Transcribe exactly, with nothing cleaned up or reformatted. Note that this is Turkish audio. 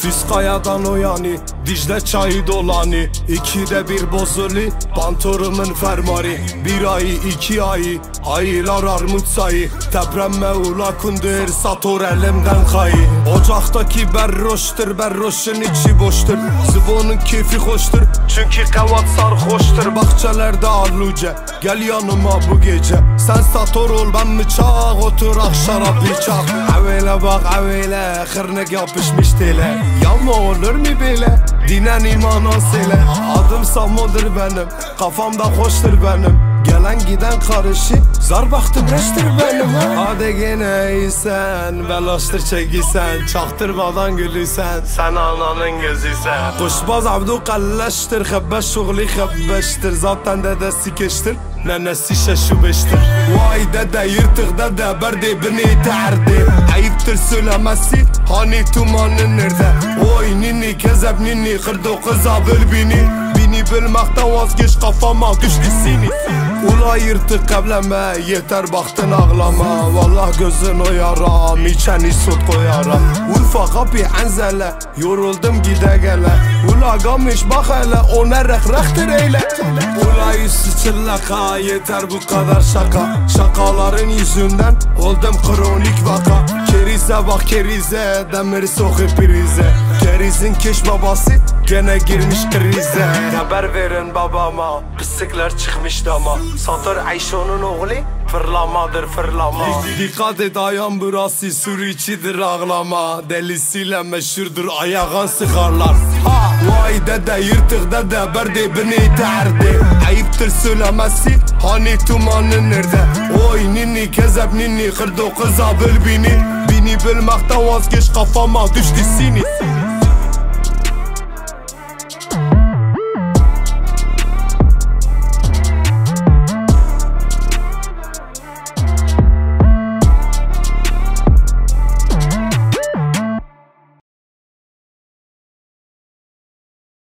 Fiskayadan o yani Dicle çayı dolani İkide bir bozuli Pantorumun fermari Bir ayı iki ayı Ayılar armut sayı Tepremme ula kundur Sator elimden kayı Ocaktaki berroştur Berroşun içi boştur Zıbonun keyfi hoştur Çünkü kavat sarhoştur Bahçelerde alluce Gel yanıma bu gece Sen sator ol ben bıçak Oturak şarap içak Avele bak avele Hırnak yapışmış tele Yanma olur mu böyle Dinen iman asile Adım Samo'dur benim Kafamda hoştur benim Gelen giden karışı Zar baktım reştir benim Hadi gene iyisen Belaştır çekisen Çaktırmadan gülüsen Sen ananın gözüsen Kuşbaz abdu kalleştir Hebbeş şuğli hebbeştir Zaten dedesi keştir Nenesi şeşu beştir Vay dede yırtık dede Berdi beni terdi Ayıptır söylemesi Hani tumanın nerede Oy nini kezep nini Kırdı kıza böl bini Bini bölmekten vazgeç kafama düştü seni Ula yırtık evlenme Yeter baktın ağlama Vallah gözün o yaram İçeni süt koyaram Urfa kapı enzele Yoruldum gide gele Ula gamış bak hele O nerek rektir eyle Ula yüzü çıllaka Yeter bu kadar şaka Şakaların yüzünden Oldum kronik vaka Kerize bak kerize Demir sokup prize Kerizin keş babası Gene girmiş krize Haber verin babama Pislikler çıkmış dama Satır Ayşo'nun oğlu Fırlamadır fırlama Dikkat et ayağım burası Sur içidir ağlama Delisiyle meşhurdur ayağın sıkarlar ha. Vay dede yırtık dede Berdi beni terdi Ayıptır söylemesi Hani tumanın nerede Oy nini kezep nini Kırdı kıza böl bini Bini bölmekten vazgeç kafama düştü seni